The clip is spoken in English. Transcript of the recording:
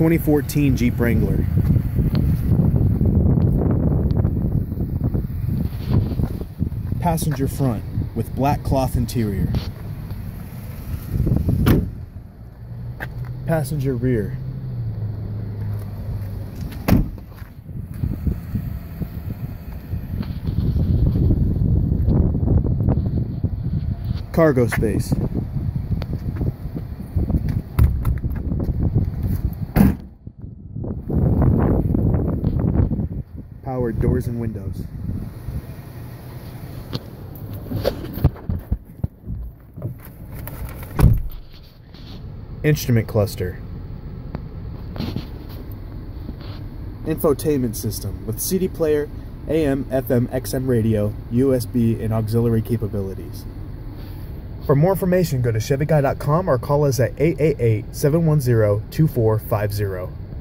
2014 Jeep Wrangler. Passenger front with black cloth interior. Passenger rear. Cargo space. Powered doors and windows. Instrument cluster. Infotainment system with CD player, AM, FM, XM radio, USB, and auxiliary capabilities. For more information, go to ChevyGuy.com or call us at 888-710-2450.